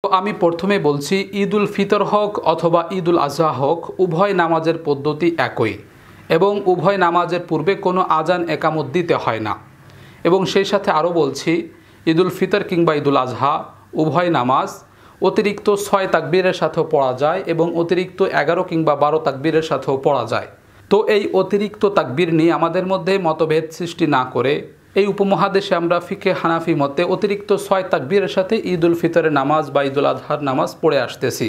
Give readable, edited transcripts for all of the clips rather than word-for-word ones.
আমি প্রথমে বলছি, ঈদ উল ফিতর হোক অথবা ঈদ উল আজহা হোক, উভয় নামাজের পদ্ধতি একই এবং উভয় নামাজের পূর্বে কোনো আজান একামত দিতে হয় না। এবং সেই সাথে আরও বলছি, ঈদ উল ফিতর কিংবা ঈদ উল আজহা উভয় নামাজ অতিরিক্ত 6 তাকবীরের সাথেও পড়া যায় এবং অতিরিক্ত 11 কিংবা 12 তাকবীরের সাথেও পড়া যায়। তো এই অতিরিক্ত তাকবীর নিয়ে আমাদের মধ্যে মতভেদ সৃষ্টি না করে এই উপমহাদেশে আমরা ফিকে হানাফি মতে অতিরিক্ত 6 তাকবীরের সাথে ঈদ উল ফিতরের নামাজ বা ঈদ উল আজহার নামাজ পড়ে আসতেছি।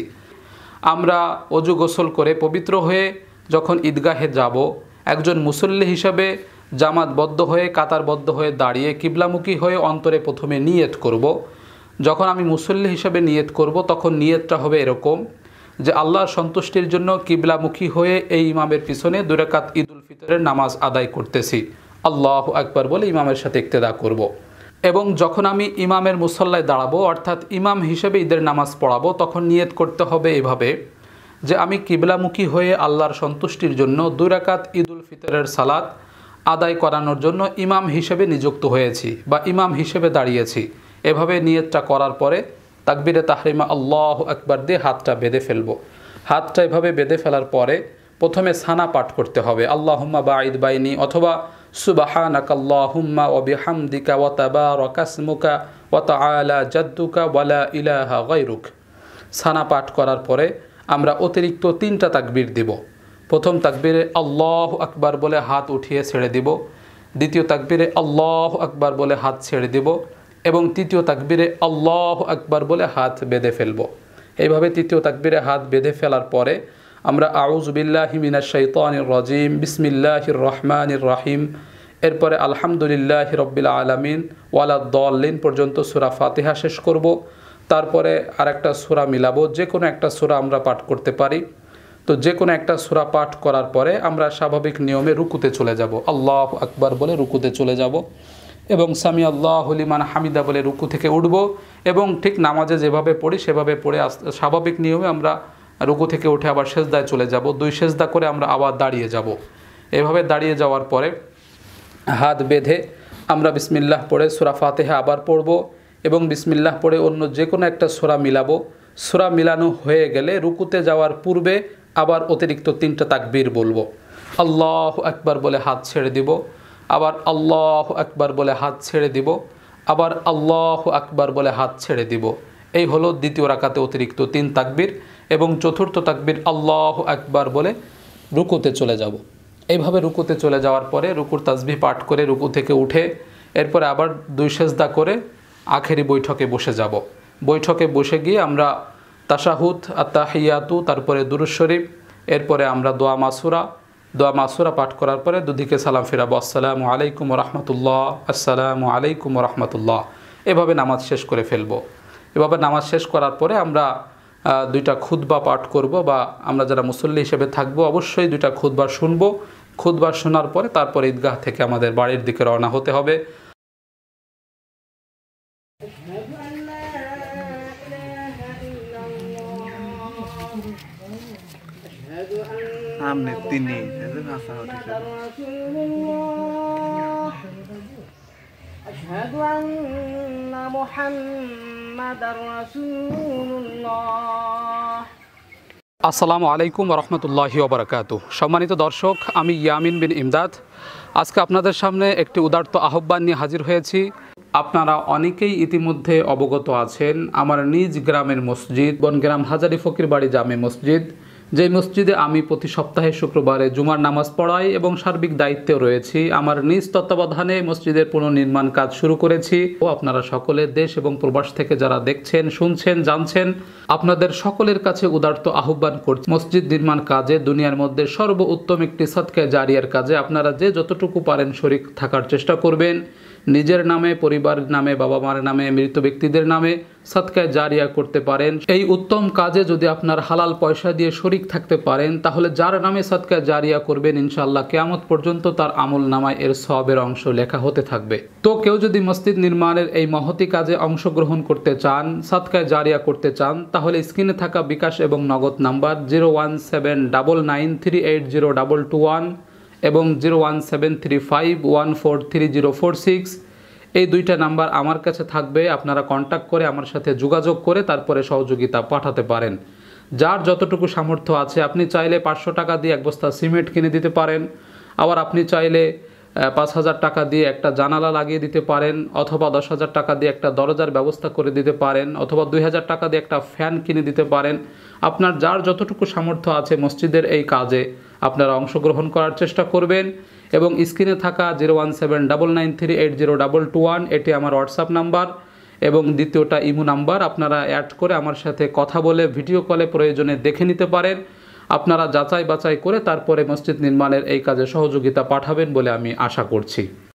আমরা অজু গোসল করে পবিত্র হয়ে যখন ঈদগাহে যাব, একজন মুসল্লি হিসাবে জামাতবদ্ধ হয়ে কাতারবদ্ধ হয়ে দাঁড়িয়ে কিবলামুখী হয়ে অন্তরে প্রথমে নিয়ত করব। যখন আমি মুসল্লি হিসাবে নিয়ত করব, তখন নিয়তটা হবে এরকম যে আল্লাহর সন্তুষ্টির জন্য কিবলামুখী হয়ে এই ইমামের পিছনে 2 রাকাত ঈদ উল ফিতরের নামাজ আদায় করতেছি, আল্লাহু আকবার বলে ইমামের সাথে ইক্তেদা করব। এবং যখন আমি ইমামের মুসল্লায় দাঁড়াবো, অর্থাৎ ইমাম হিসেবে ঈদের নামাজ পড়াবো, তখন নিয়ত করতে হবে এভাবে যে আমি কিবলামুখী হয়ে আল্লাহর সন্তুষ্টির জন্য 2 রাকাত ঈদ উল ফিতরের সালাত আদায় করানোর জন্য ইমাম হিসেবে নিযুক্ত হয়েছি বা ইমাম হিসেবে দাঁড়িয়েছি। এভাবে নিয়তটা করার পরে তাকবীরে তাহরিমা আল্লাহু আকবার দিয়ে হাতটা বেঁধে ফেলবো। হাতটা এভাবে বেঁধে ফেলার পরে প্রথমে সানা পাঠ করতে হবে, আল্লাহুম্মা বাঈদ বাইনি অথবা সুবহানাকাল্লাহুম্মা ওয়া বিহামদিকা ওয়া তাবারাকা ইসমুকা ওয়া তাআলা জাদ্দুকা ওয়া লা ইলাহা গায়রুক। সানা পাঠ করার পরে আমরা অতিরিক্ত 3টা তাকবীর দিব। প্রথম তাকবীরে আল্লাহু আকবার বলে হাত উঠিয়ে ছেড়ে দিব, দ্বিতীয় তাকবীরে আল্লাহু আকবার বলে হাত ছেড়ে দিব এবং তৃতীয় তাকবীরে আল্লাহু আকবার বলে হাত বেঁধে ফেলব। এইভাবে তৃতীয় তাকবীরে হাত বেঁধে ফেলার পরে আমরা আউযু বিল্লাহি মিনাশ শাইতানির রাজিম বিসমিল্লাহির রহমানির রহিম, এরপরে আলহামদুলিল্লাহি রাব্বিল আলামিন ওয়ালাদ-দাল্লিন পর্যন্ত সূরা ফাতিহা শেষ করব। তারপরে আরেকটা সূরা মিলাবো, যে কোনো একটা সূরা আমরা পাঠ করতে পারি। তো যে কোনো একটা সূরা পাঠ করার পরে আমরা স্বাভাবিক নিয়মে রুকুতে চলে যাব, আল্লাহু আকবার বলে রুকুতে চলে যাব এবং সামি আল্লাহু লিমান হামিদা বলে রুকু থেকে উঠব এবং ঠিক নামাজে যেভাবে পড়ি সেভাবে পড়ে স্বাভাবিক নিয়মে আমরা রুকু থেকে উঠে আবার সেজদায় চলে যাব। 2 সেজদা করে আমরা আবার দাঁড়িয়ে যাব। এভাবে দাঁড়িয়ে যাওয়ার পরে হাত বেঁধে আমরা বিসমিল্লাহ পড়ে সূরা ফাতিহা আবার পড়ব এবং বিসমিল্লাহ পড়ে অন্য যে কোনো একটা সূরা মিলাবো। সূরা মিলানো হয়ে গেলে রুকুতে যাওয়ার পূর্বে আবার অতিরিক্ত 3টা তাকবীর বলবো, আল্লাহু আকবার বলে হাত ছেড়ে দিব, আবার আল্লাহু আকবার বলে হাত ছেড়ে দিব, আবার আল্লাহু আকবার বলে হাত ছেড়ে দিব। এই হলো দ্বিতীয় রাকাতে অতিরিক্ত 3 তাকবীর এবং চতুর্থ তাকবীর আল্লাহু আকবার বলে রুকুতে চলে যাব। এইভাবে রুকুতে চলে যাওয়ার পরে রুকুর তাসবিহ পাঠ করে রুকু থেকে উঠে এরপরে আবার 2 সেজদা করে আখেরি বৈঠকে বসে যাব। বৈঠকে বসে গিয়ে আমরা তাশাহুদ, আত-তাহিয়াতু, তারপরে দুরূদ শরীফ, এরপরে আমরা দোয়া মাসুরা পাঠ করার পরে দুদিকে সালাম ফিরাবো, আসসালামু আলাইকুম ওয়া রাহমাতুল্লাহ, আসসালামু আলাইকুম ওয়া রাহমাতুল্লাহ। এভাবে নামাজ শেষ করে ফেলবো। এভাবে নামাজ শেষ করার পরে আমরা 2টা খুতবা পাঠ করব বা আমরা যারা মুসল্লি হিসেবে থাকবো অবশ্যই 2টা খুতবা শুনবো। খুতবা শোনার পরে তারপরে ঈদগাহ থেকে আমাদের বাড়ির দিকে রওনা হতে হবে। সামনে তিনি أشهد أن محمدًا رسول الله। আসসালামু আলাইকুম ওয়া রাহমাতুল্লাহি ওয়া বারাকাতুহু। সম্মানিত দর্শক, আমি ইয়ামিন বিন ইমদাদ আজকে আপনাদের সামনে একটি উদারত আহ্বান নিয়ে হাজির হয়েছি। আপনারা অনেকেই ইতিমধ্যে অবগত আছেন আমার নিজ গ্রামের মসজিদ বনগ্রাম হাজারি ফকির বাড়ি জামে মসজিদ, যেই মসজিদে আমি প্রতি সপ্তাহে শুক্রবারে জুমার নামাজ পড়াই এবং সার্বিক দায়িত্বে রয়েছি। আমার নিজ তত্ত্বাবধানে মসজিদের পুনর্নির্মাণ কাজ শুরু করেছি। ও আপনারা সকলে দেশ এবং প্রবাস থেকে যারা দেখছেন, শুনছেন, জানছেন, আপনাদের সকলের কাছে উদারত আহ্বান করছি, মসজিদ নির্মাণ কাজে দুনিয়ার মধ্যে সর্বোত্তম একটি সাদকা জারিয়ার কাজে আপনারা যে যতটুকু পারেন শরীক থাকার চেষ্টা করবেন। নিজের নামে, পরিবারের নামে, বাবা মার নামে, মৃত ব্যক্তিদের নামে সাদকা জারিয়া করতে পারেন। এই উত্তম কাজে যদি আপনার হালাল পয়সা দিয়ে শরীক থাকতে পারেন, তাহলে যার নামে সাদকা জারিয়া করবেন ইনশাআল্লাহ কিয়ামত পর্যন্ত তার আমল নামায় এর সওয়াবের অংশ লেখা হতে থাকবে। তো কেউ যদি মসজিদ নির্মাণের এই মহতি কাজে অংশগ্রহণ করতে চান, সাদকা জারিয়া করতে চান, তাহলে স্ক্রিনে থাকা বিকাশ এবং নগদ নাম্বার 01799380221 এবং 01735143046 এই দুইটা নাম্বার আমার কাছে থাকবে, আপনারা কন্ট্যাক্ট করে আমার সাথে যোগাযোগ করে তারপরে সহযোগিতা পাঠাতে পারেন। যার যতটুকু সামর্থ্য আছে, আপনি চাইলে 500 টাকা দিয়ে এক বস্তা সিমেন্ট কিনে দিতে পারেন, আবার আপনি চাইলে 5,000 টাকা দিয়ে একটা জানালা লাগিয়ে দিতে পারেন, অথবা 10,000 টাকা দিয়ে একটা দরজার ব্যবস্থা করে দিতে পারেন, অথবা 2,000 টাকা দিয়ে একটা ফ্যান কিনে দিতে পারেন। আপনার যার যতটুকু সামর্থ্য আছে মসজিদের এই কাজে আপনারা অংশগ্রহণ করার চেষ্টা করবেন। এবং স্ক্রিনে থাকা 01799380221 এটি আমার হোয়াটসঅ্যাপ নাম্বার, এবং দ্বিতীয়টা ইমো নাম্বার। আপনারা অ্যাড করে আমার সাথে কথা বলে ভিডিও কলে প্রয়োজনে দেখে নিতে পারেন। আপনারা যাচাই বাছাই করে তারপরে মসজিদ নির্মাণের এই কাজে সহযোগিতা পাঠাবেন বলে আমি আশা করছি।